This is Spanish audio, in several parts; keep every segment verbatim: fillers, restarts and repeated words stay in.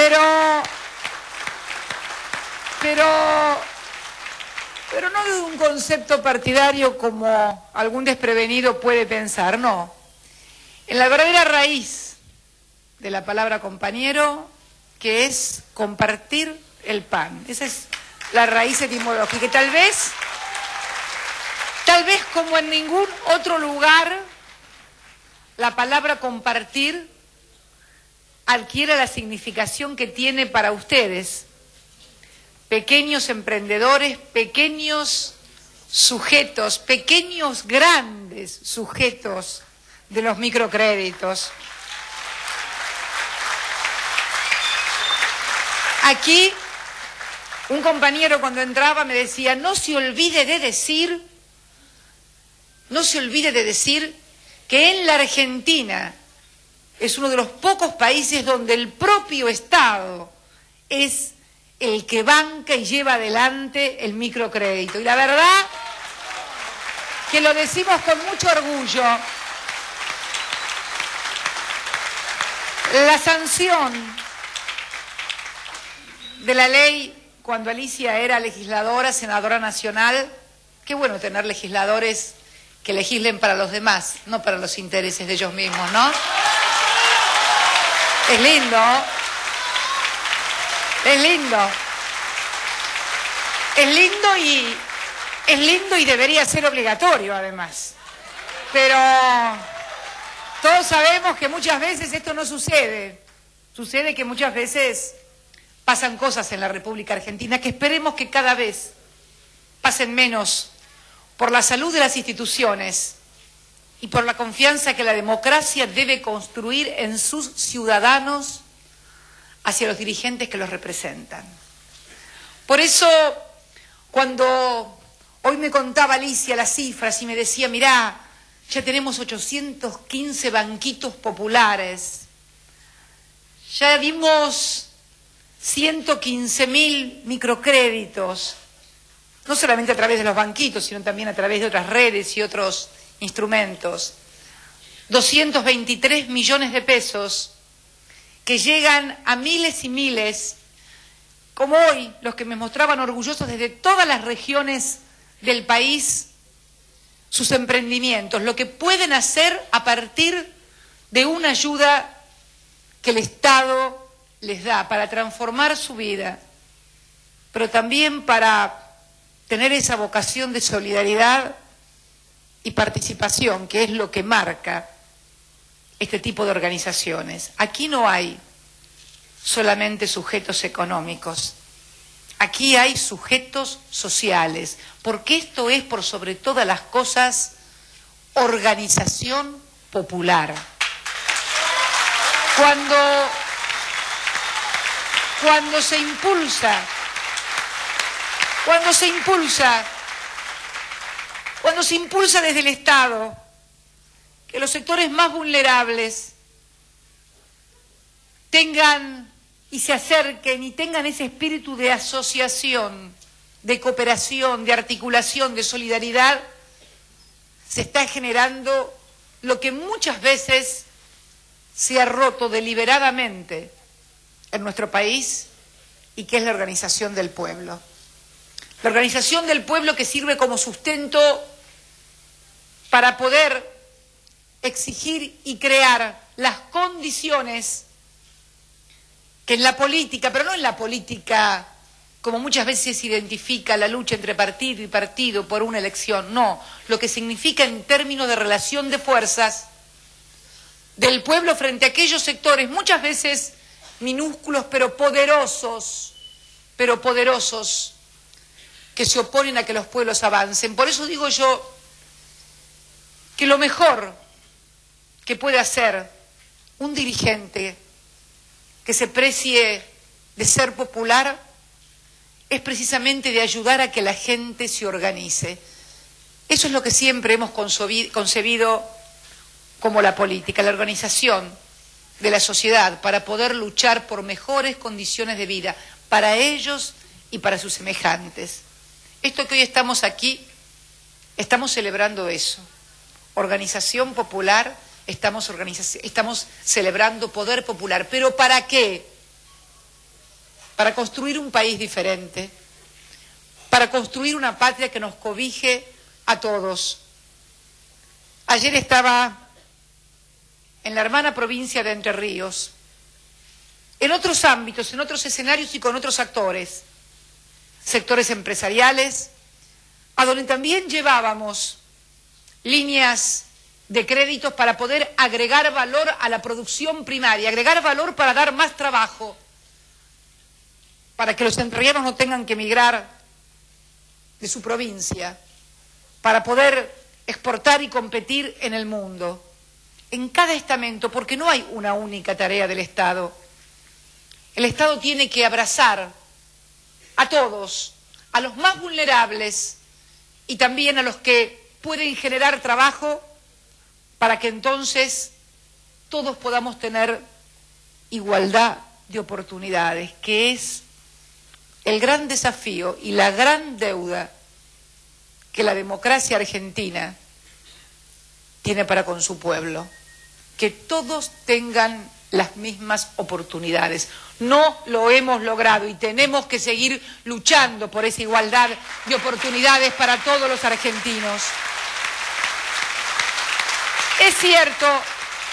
Pero, pero, pero no de un concepto partidario como algún desprevenido puede pensar, no. En la verdadera raíz de la palabra compañero, que es compartir el pan. Esa es la raíz etimológica. Y tal vez, tal vez como en ningún otro lugar, la palabra compartir adquiere la significación que tiene para ustedes, pequeños emprendedores, pequeños sujetos, pequeños grandes sujetos de los microcréditos. Aquí, un compañero cuando entraba me decía, no se olvide de decir, no se olvide de decir que en la Argentina es uno de los pocos países donde el propio Estado es el que banca y lleva adelante el microcrédito. Y la verdad que lo decimos con mucho orgullo. La sanción de la ley cuando Alicia era legisladora, senadora nacional, qué bueno tener legisladores que legislen para los demás, no para los intereses de ellos mismos, ¿no? Es lindo, es lindo, es lindo y es lindo y debería ser obligatorio además. Pero todos sabemos que muchas veces esto no sucede. Sucede que muchas veces pasan cosas en la República Argentina que esperemos que cada vez pasen menos por la salud de las instituciones y por la confianza que la democracia debe construir en sus ciudadanos hacia los dirigentes que los representan. Por eso, cuando hoy me contaba Alicia las cifras y me decía, mirá, ya tenemos ochocientos quince banquitos populares, ya dimos ciento quince mil microcréditos, no solamente a través de los banquitos, sino también a través de otras redes y otros instrumentos, doscientos veintitrés millones de pesos que llegan a miles y miles, como hoy los que me mostraban orgullosos desde todas las regiones del país, sus emprendimientos, lo que pueden hacer a partir de una ayuda que el Estado les da para transformar su vida, pero también para tener esa vocación de solidaridad y participación, que es lo que marca este tipo de organizaciones. Aquí no hay solamente sujetos económicos, aquí hay sujetos sociales, porque esto es, por sobre todas las cosas, organización popular. Cuando, cuando se impulsa, cuando se impulsa, cuando se impulsa desde el Estado, que los sectores más vulnerables tengan y se acerquen y tengan ese espíritu de asociación, de cooperación, de articulación, de solidaridad, se está generando lo que muchas veces se ha roto deliberadamente en nuestro país y que es la organización del pueblo. La organización del pueblo que sirve como sustento para poder exigir y crear las condiciones que en la política, pero no en la política como muchas veces se identifica la lucha entre partido y partido por una elección, no, lo que significa en términos de relación de fuerzas del pueblo frente a aquellos sectores, muchas veces minúsculos pero poderosos, pero poderosos, que se oponen a que los pueblos avancen. Por eso digo yo que lo mejor que puede hacer un dirigente que se precie de ser popular es precisamente de ayudar a que la gente se organice. Eso es lo que siempre hemos concebido como la política, la organización de la sociedad para poder luchar por mejores condiciones de vida para ellos y para sus semejantes. Esto que hoy estamos aquí, estamos celebrando eso. Organización popular, estamos, organiza- estamos celebrando poder popular. ¿Pero para qué? para construir un país diferente, para construir una patria que nos cobije a todos. Ayer estaba en la hermana provincia de Entre Ríos, en otros ámbitos, en otros escenarios y con otros actores, sectores empresariales, a donde también llevábamos líneas de créditos para poder agregar valor a la producción primaria, agregar valor para dar más trabajo, para que los entrerrianos no tengan que emigrar de su provincia, para poder exportar y competir en el mundo. En cada estamento, porque no hay una única tarea del Estado. El Estado tiene que abrazar a todos, a los más vulnerables y también a los que pueden generar trabajo para que entonces todos podamos tener igualdad de oportunidades, que es el gran desafío y la gran deuda que la democracia argentina tiene para con su pueblo. Que todos tengan las mismas oportunidades. No lo hemos logrado y tenemos que seguir luchando por esa igualdad de oportunidades para todos los argentinos. Es cierto,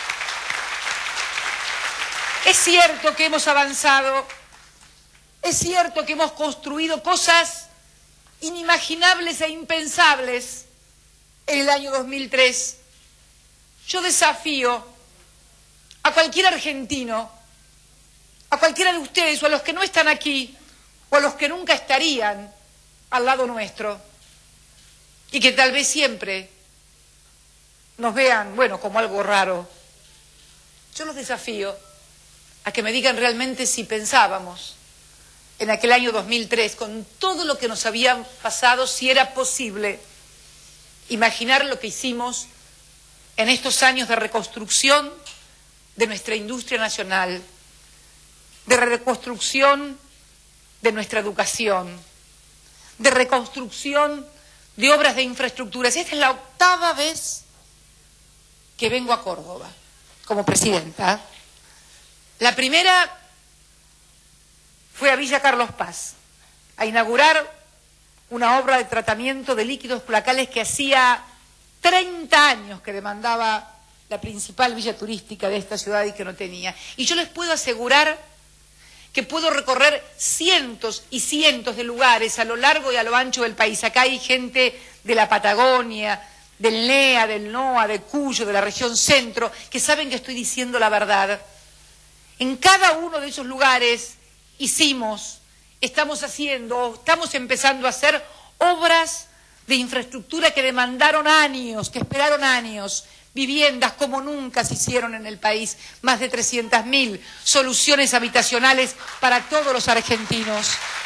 es cierto que hemos avanzado, es cierto que hemos construido cosas inimaginables e impensables en el año dos mil tres. Yo desafío a cualquier argentino, a cualquiera de ustedes o a los que no están aquí o a los que nunca estarían al lado nuestro y que tal vez siempre nos vean, bueno, como algo raro. Yo los desafío a que me digan realmente si pensábamos en aquel año dos mil tres, con todo lo que nos había pasado, si era posible imaginar lo que hicimos en estos años de reconstrucción de nuestra industria nacional, de reconstrucción de nuestra educación, de reconstrucción de obras de infraestructuras. Esta es la octava vez que vengo a Córdoba como presidenta. La primera fue a Villa Carlos Paz, a inaugurar una obra de tratamiento de líquidos cloacales que hacía treinta años que demandaba la principal villa turística de esta ciudad y que no tenía. Y yo les puedo asegurar que puedo recorrer cientos y cientos de lugares a lo largo y a lo ancho del país. Acá hay gente de la Patagonia, del N E A, del N O A, de Cuyo, de la región centro, que saben que estoy diciendo la verdad. En cada uno de esos lugares hicimos, estamos haciendo, estamos empezando a hacer obras de infraestructura que demandaron años, que esperaron años, viviendas como nunca se hicieron en el país, más de trescientas mil soluciones habitacionales para todos los argentinos.